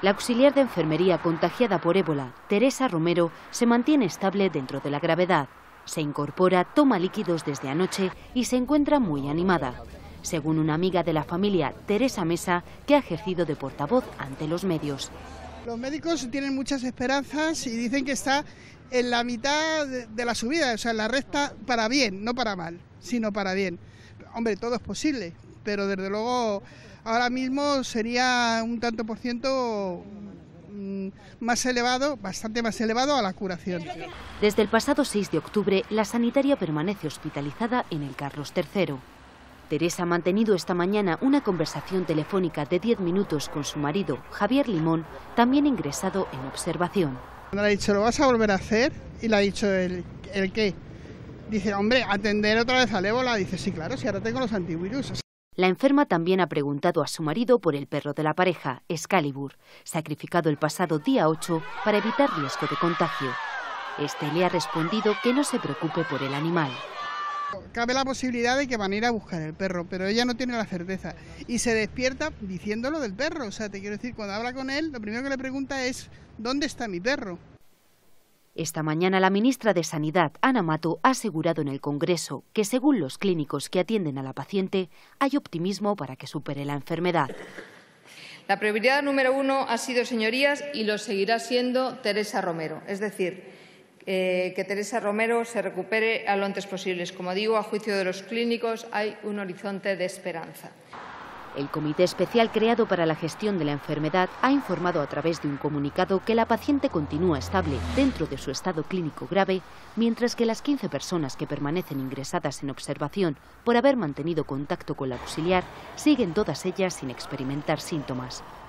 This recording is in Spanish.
La auxiliar de enfermería contagiada por ébola, Teresa Romero, se mantiene estable dentro de la gravedad. Se incorpora, toma líquidos desde anoche y se encuentra muy animada. Según una amiga de la familia, Teresa Mesa, que ha ejercido de portavoz ante los medios. Los médicos tienen muchas esperanzas y dicen que está en la mitad de la subida, o sea, en la recta para bien, no para mal, sino para bien. Hombre, todo es posible, pero desde luego ahora mismo sería un tanto por ciento más elevado, bastante más elevado a la curación. Desde el pasado 6 de octubre, la sanitaria permanece hospitalizada en el Carlos III. Teresa ha mantenido esta mañana una conversación telefónica de 10 minutos con su marido, Javier Limón, también ingresado en observación. Le ha dicho, ¿lo vas a volver a hacer? Y le ha dicho, ¿el qué? Dice, hombre, atender otra vez al ébola. Dice, sí, claro, si ahora tengo los antivirus. La enferma también ha preguntado a su marido por el perro de la pareja, Excalibur, sacrificado el pasado día 8 para evitar riesgo de contagio. Este le ha respondido que no se preocupe por el animal. Cabe la posibilidad de que van a ir a buscar el perro, pero ella no tiene la certeza. Y se despierta diciéndolo del perro. O sea, te quiero decir, cuando habla con él, lo primero que le pregunta es, ¿dónde está mi perro? Esta mañana la ministra de Sanidad, Ana Mato, ha asegurado en el Congreso que, según los clínicos que atienden a la paciente, hay optimismo para que supere la enfermedad. La prioridad número 1 ha sido, señorías, y lo seguirá siendo, Teresa Romero. Es decir, que Teresa Romero se recupere a lo antes posible. Como digo, a juicio de los clínicos hay un horizonte de esperanza. El comité especial creado para la gestión de la enfermedad ha informado a través de un comunicado que la paciente continúa estable dentro de su estado clínico grave, mientras que las 15 personas que permanecen ingresadas en observación por haber mantenido contacto con la auxiliar siguen todas ellas sin experimentar síntomas.